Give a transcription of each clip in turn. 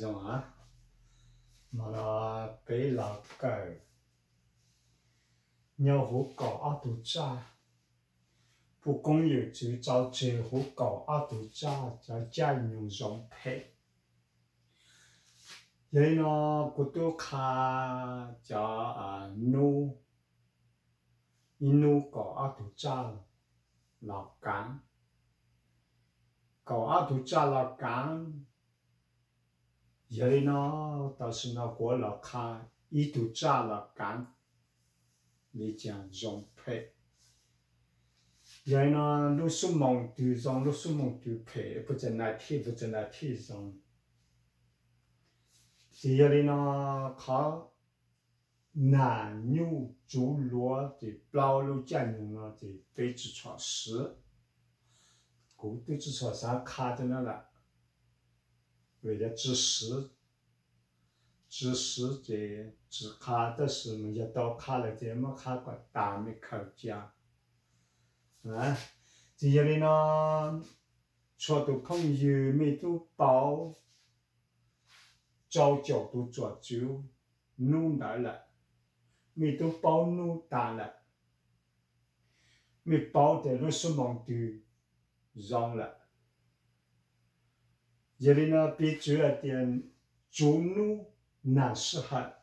种啊，嘛那北老狗，鸟虎狗阿杜扎，不公有就找这虎狗阿杜扎，叫家用容配。因呢，古都卡叫努，努狗阿杜扎老干，狗阿杜扎老干。因呢，倒是那国老卡一杜扎老干，你讲容配。因呢，路数蒙对上，路数蒙对配，不在那天，不在那天上。第二呢，靠男女主落的保路占用了的被子床石，古对子床上卡在那了，为了知识的只卡的是么一刀卡了，这么卡个大没口家，啊，第二呢，说到朋友没都包。找角度做就弄难了，没都包弄大了，没包的那什么都让了。这里呢，比主要点做弄难适合，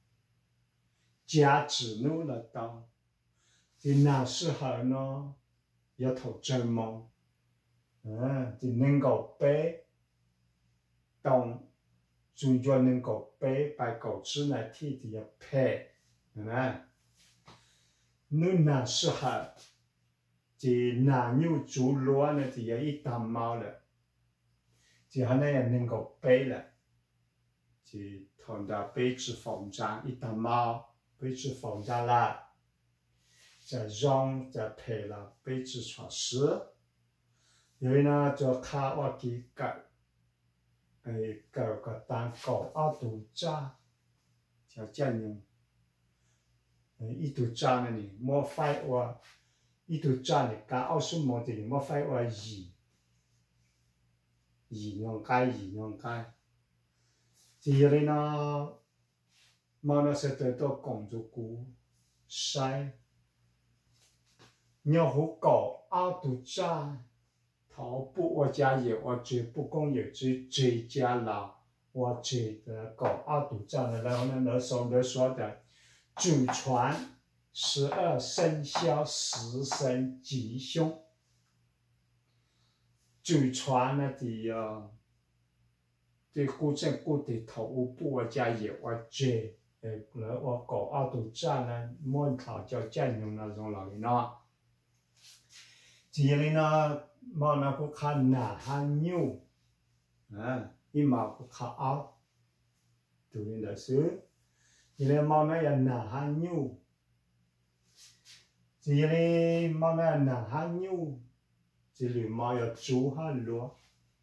价值弄了到，这难适合呢，要头真忙，就能够背懂。终究能够背把狗吃那天的要配，啊，侬难适合，这男女主落呢就要一大毛了，就还那样能够背了，就同到背子缝上一大毛，背子缝上了，再让再配了背子穿湿，因为呢就看我给改。狗个当狗阿杜扎，叫这样，一杜扎呢你莫废话，一杜扎呢讲奥数莫的莫废话用解，第二呢，莫那是得到工作股晒，鸟虎狗阿杜扎。头部我家有，我绝不公有这家了，我这的狗二度这样的，然后呢，那时候说的祖传12生肖10生吉凶，祖传呢的对古镇古的头部我家有，我这我狗二度这样呢，门口叫占用那种老人呢，这里呢。毛那个看男和女，一毛个看二，对的是，这里毛那也男和女，这里毛那男和女，这里毛要猪和鹿，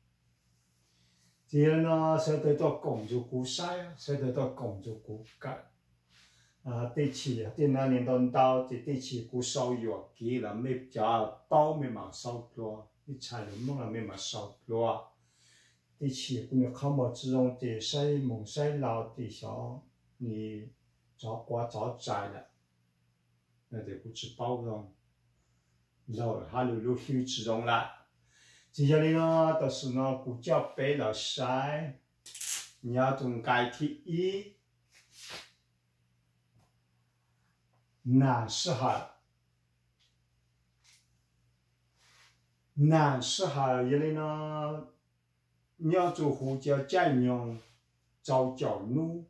这里呢，说得到公主古晒，说得到公主古干。对起对那年到对起古烧药给了没加包没嘛烧多，你菜了梦了没嘛烧多，对起古你看么这种的晒蒙晒老的小，你早瓜早摘了，那得不吃包容，老还有虚这种了，接下来呢，都是呢古叫白了晒，你要从改体一。难适合，因为呢，你要做胡椒酱用，找角努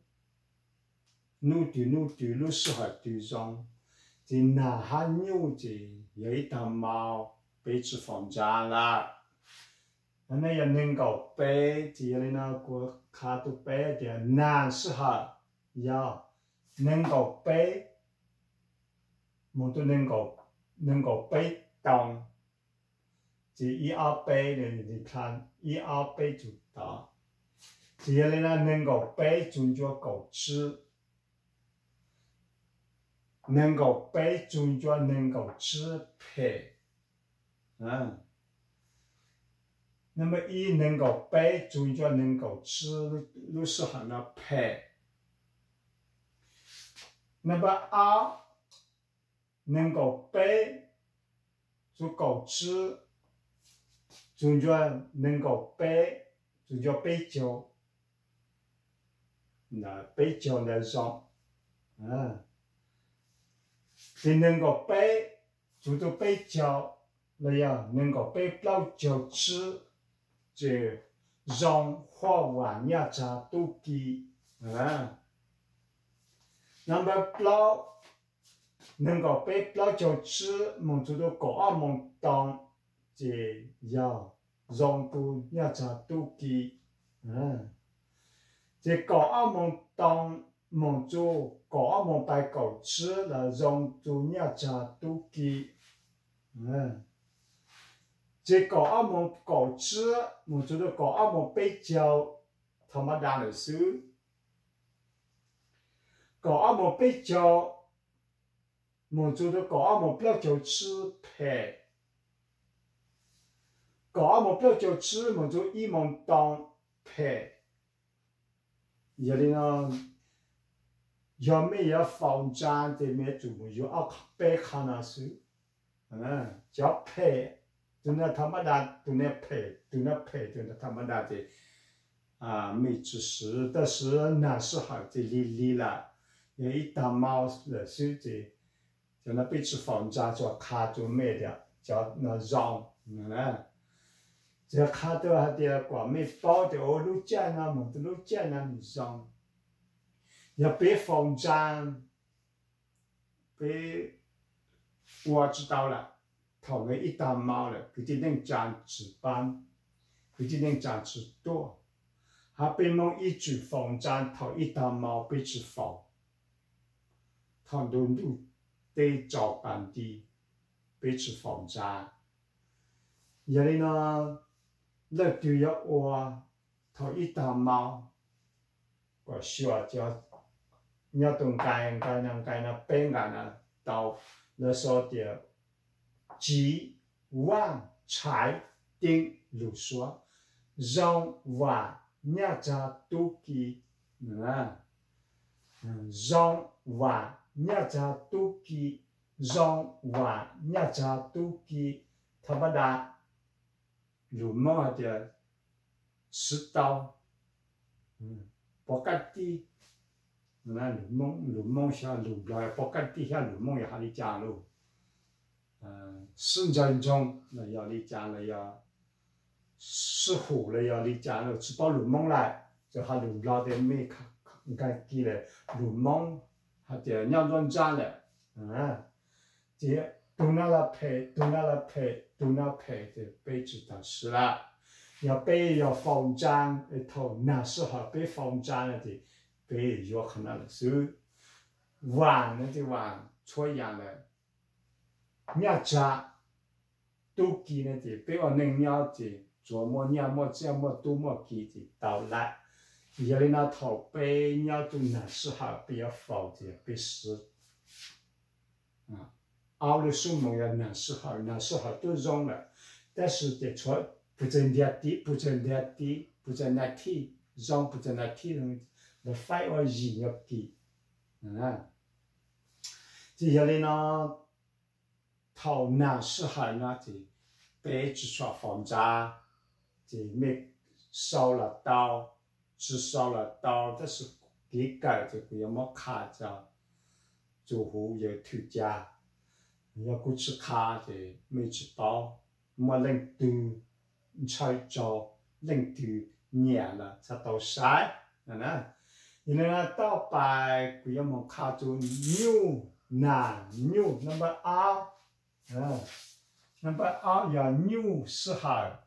适合对上，这男和女的有一条毛被子放家了，那也能够背，这里呢个卡都背的难适合，要能够背。我都能够背动，这1、2背的你看1、2背就到，这里呢能够背终究够吃，能够背终究能够支配， 那么一能够背，主就能够吃，都是很的配。那么二能够背，就够吃，主就能够背，就叫背脚。那背脚那种，你能够背，就做背脚，那样能够背不了脚吃。这让花完呀，这都给那么不能够被不就吃，蒙住都搞啊蒙当，这要让不呀这都给这搞啊蒙当蒙住搞啊蒙白狗吃了，让住呀这都给这搞阿蒙搞吃，蒙做的搞阿蒙被教，他妈打的书，搞阿蒙被教，蒙做的搞阿蒙不要就吃配，搞阿蒙不要就吃，蒙做一蒙当配，有的呢，要没有防战的没做，有阿背看那书，叫配。都那他妈的都那配，都那他妈的没知识，但是那时候这里了，有一大毛了手这，就那被吃放假就卡就没的，叫那让这卡到还得光没包的哦，路见那么的路见那你让，要被放假，被我知道了。头个一大毛了，佢只能站值班，佢只能站值多，还被蒙一句防战头一大毛被吃防，头都路得找班的，被吃防战，有的呢，那就要我头一大毛，我说叫，你要懂该那变干那到那时候的。鸡、碗、菜、丁、卤说，让碗、伢家都给，让碗、伢家都给，让碗、伢家都给，他把它卤毛的吃到，不干的，那卤毛下卤了，不干的下卤毛也哈里加喽。4点钟那要你讲了要15了要你讲了吃饱入梦来，就还入老的没看你看记了入梦，还得两段站了，这都那了配的被知道是了，要被要放战一头那时候被放战了的被有可能了是晚了的晚错样了。伢家都记那的，比我能了解，做么伢么这么多么记的到来，有的那头被伢都那时候比较否的，比是熬的数目要那时候都用了，但是的错不在那地，不在那地，不在那地，用不在那地上，那反而人要记，这有的呢。头那时候那的被只说放假，这没烧了刀，只烧了刀，但是给改这个要么卡着，住户要退家，要过去卡的没吃饱，没能读，才做能读年了才到晒，因为那到白个要么卡住牛男牛那么那么要牛是哈，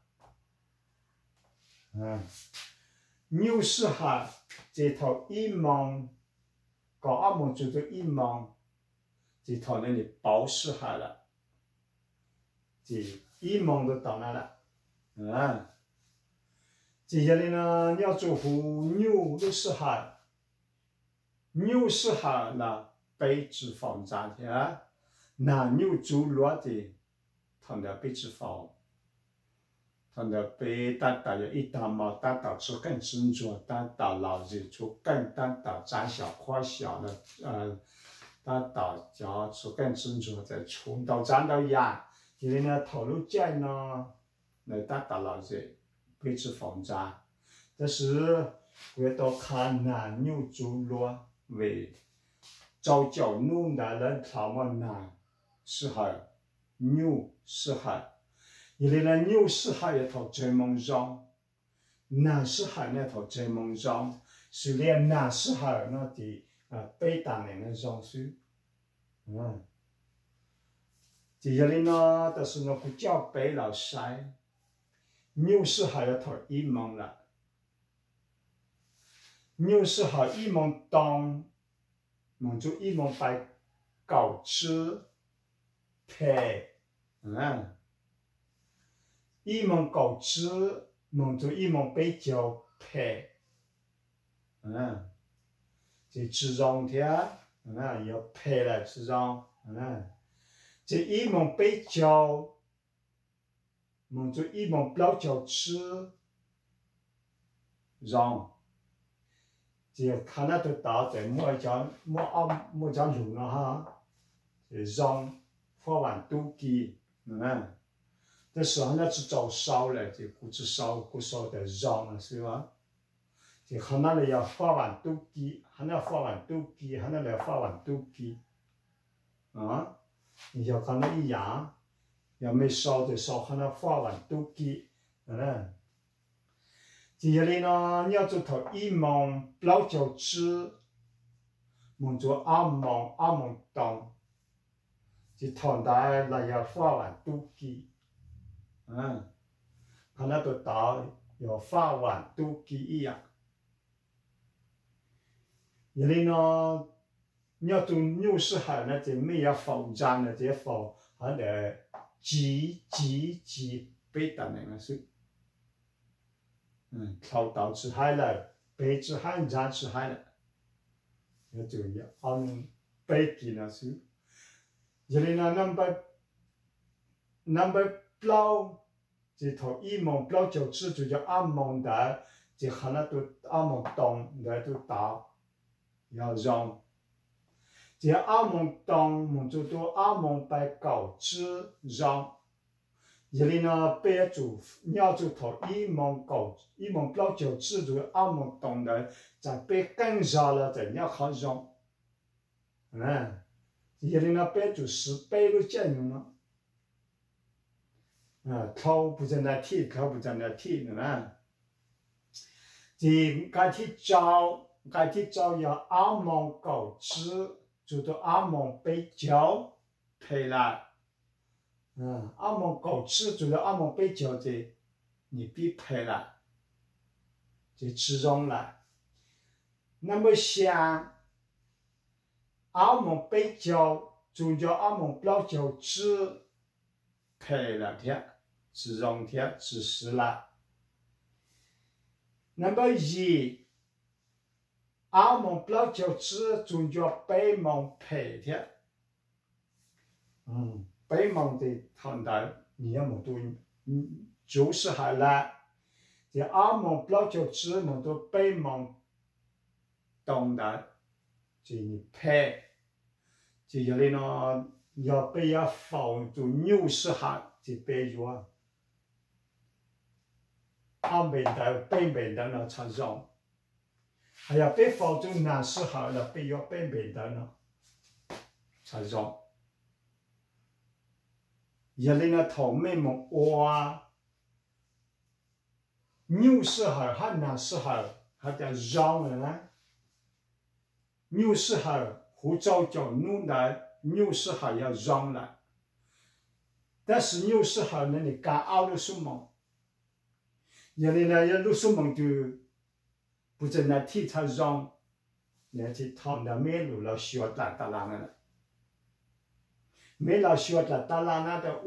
牛是哈，这头一毛，搞阿毛就做一毛，这头那里包是哈了，这一毛都到那了，接下来呢，要做户牛都是哈，牛是哈那被脂肪占的。那牛猪肉的，他们被脂肪， 他的被打倒有一刀毛打倒出更执着，打倒老子出更打倒窄小宽小的打倒脚出更执着，再从头站到牙，这里呢头颅尖呢来打倒老子被之防扎，但是回到看南牛猪罗为早教弄的人他们南适合牛适合。伊里呢牛适合一套专门上，男适合那套专门上，是连男适合那的北大人的上书，这里呢都是那个叫北老晒，牛适合一套一门了，牛适合一门当，门就一门白搞吃，配，一门搞吃，门就一门被叫配，这吃上天，要配来吃上，这一门被叫，门就一门不叫吃，让，这看那都打在莫讲路了哈，这让发完都给，这时候呢是早烧了，这不是烧的让了是吧？这还那里要发完都给，还那发完都给，还那来发完都给，你要看那一样，要没烧的烧，还那发完都给，这里呢，你要做头一蒙不老叫吃，蒙做阿蒙当，这唐代那要发完都给。看那个岛要发完都给一样。这里呢，你要做牛市海呢，这每要放站呢，这放还得几背的那个是，跳岛吃海了，背吃海站吃海了，要注意按背给那是。这里呢，number 不这头一蒙不就吃就叫阿蒙的，这还那都阿蒙当那都打，要让。这阿蒙当蒙就都阿蒙白搞吃让。这里呢，别住你要做头一蒙不就吃就阿蒙当的，再别更热了，再要好让。这里呢，别住10倍都见用了。头不在那剃，头不在那剃呢。这该剃招要阿蒙搞吃，就到阿蒙被教配了。阿蒙搞吃就到阿蒙被教的，你必配了，就吃上了。那么想阿蒙被教，就叫阿蒙不要教吃，配了天。是让天是实了。那么阿蒙不要叫吃，就叫北蒙配天。北蒙的唐代你要么都就是好了。这阿蒙不要叫吃，么都北蒙东的，这你配。这里呢要被要放就牛市下这背着啊。北面的呢才让，还要被放就南市好了，北要北面的呢才让。这里呢头面么哇，牛市好和南市好，还得让了呢。牛市好胡早叫弄的，牛市好要让了，但是牛市好呢，你干熬了什么？这里呢，要录什么就不在那体才让，那去躺在马路了，学打拉了，没了学打拉那的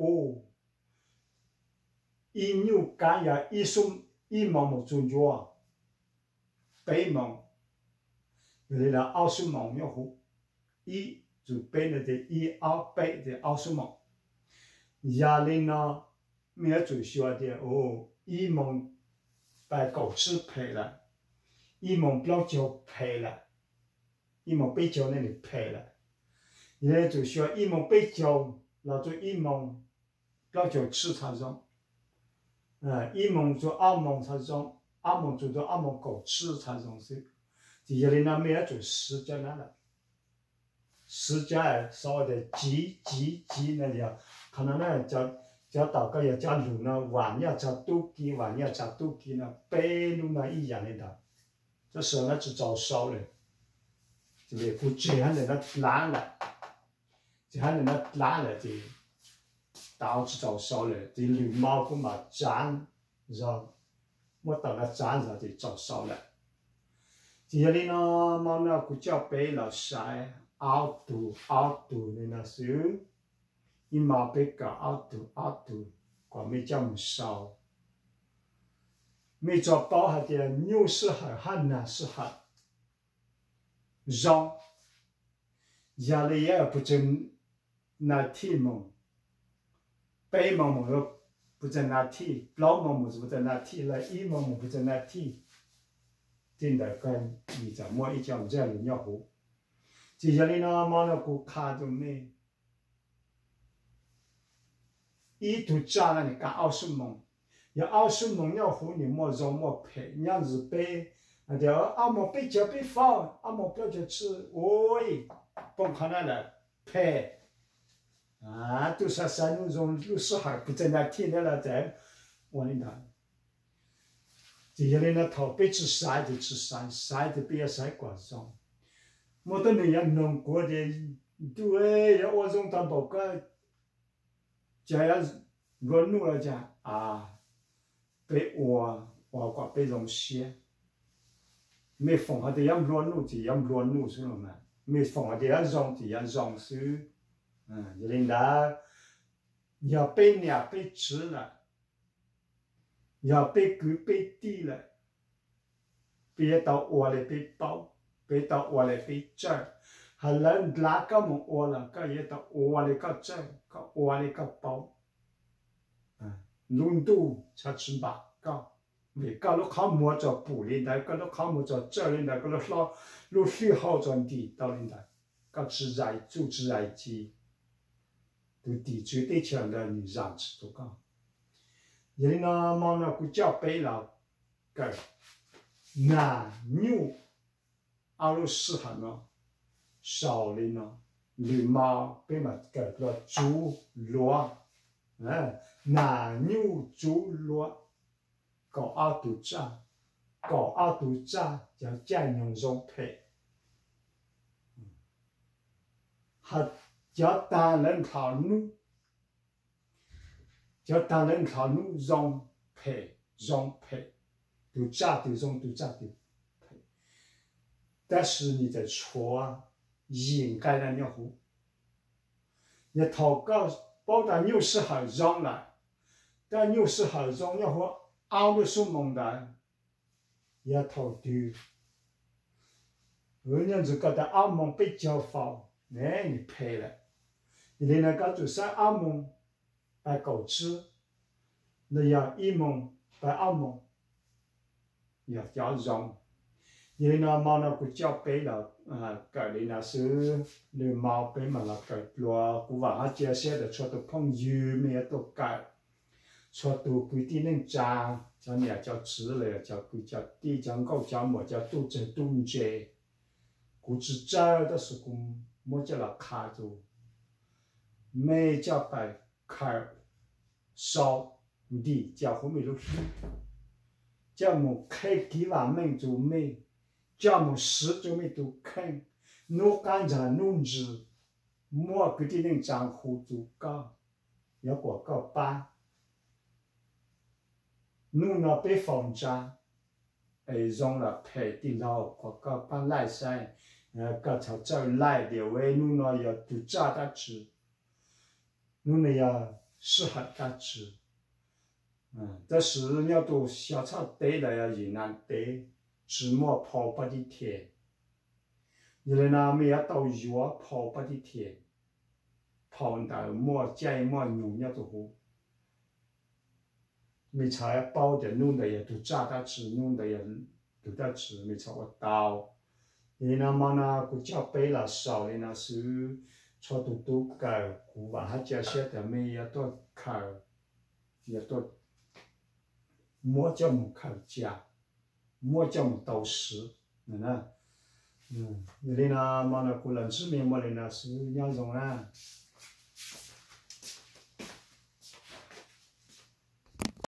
一牛干呀，一毛么中脚，北毛，这里呢20毛要好，一就北了的1、2、北的20毛，这里呢。 没有最小的哦，一梦把狗吃赔了，一梦不要就赔了，一梦被叫那里赔了，现在最小一梦被叫，老做一梦不要就吃它种，一梦做二梦它种，二梦做到二梦狗吃它种是，第一里呢没有做十家那了。十家稍微的挤那样，可能呢叫大家要叫路呢，碗要叫肚鸡，碗要叫肚鸡呢，背路呢一样的，这时候呢就早烧了，这个不这样的那烂了，这样的那烂了的，导致早烧了，这绿毛不嘛粘，让我到那粘上就早烧了，这里呢毛呢不叫背了晒。凹凸的那是，一毛被搞凹凸，光没叫么烧，没做包下的牛是很很难是很，让，家里也不真那体蒙，白蒙蒙又不真那体，老蒙蒙是不真那体了，一蒙蒙不真那体，真的跟你怎么一讲这样要活。接下来呢，马上给看着没，一度加了你干20蒙，要20蒙要活你莫肉莫赔，你要是背，那叫阿莫背脚背放，阿莫不要就吃，喂，不可能的赔，啊，都是山东种60号不在那天的了在，我领导，接下来呢，头背吃晒就吃晒，晒的不要晒光上。没得那样弄过的，对，要我种当报告，这样乱弄了讲啊，被挖过被种些，没放下的要乱弄就要乱弄是了嘛，没放下的要让就要让是，领导要被鸟被吃了，要被狗被地了，别到窝里被包。被到窝里被整，还能拉个么窝了，个也到窝里个整，个窝里个包，轮度才吃吧个，没个路靠摸着补领带，个路靠摸着这领带，个路路虚好转地到领带，个自然组织来机，都地最得强的你让吃都讲，因为呢，忙了不叫背了，个那牛。阿鲁适合呢，少林呢，绿毛被嘛改个猪骡，南牛猪骡，搞阿杜扎叫占用肉配，还叫单人靠路，叫单人靠路容配，都扎的。但是你在错，应该的尿壶，你祷告包到60号让了，但60号让尿壶熬的是蒙的，也头丢，人家就觉得阿蒙被教好，那你赔了，你那个就是阿蒙把狗吃，那要一蒙把阿蒙要让。因为呢，猫呢不叫背了，改的那是绿毛背嘛了改了，古往下介绍的说都碰油没都改，说都规定能长，叫你叫吃了，叫规叫地叫狗叫么叫肚子冻着，估计这的时候么叫了卡住，没叫白开烧地叫后面都是，叫么开几万门就没。叫么事就没都看，弄干净弄直，莫规定能账户就搞，要广告办，弄了被封站，用了赔的了广告办来噻，个头走来的喂，弄了要都炸的吃，弄了要适合的吃，但是要都小草堆了要人难堆。只莫跑不的天，因为呢没有到药跑不的天，跑到莫见莫用要做好， 没查包的弄的也都炸的吃，弄的也都在吃，没查我刀。你那么呢，古叫背了少的呢是cho tụ tụ cả cú và hát chia sẻ thì mình ya to cả ya to mua cho một khẩu chả mua cho một tàu sứ nè như thế nào mà nó cũng lần trước mình mà lên là sứ nhau rồi à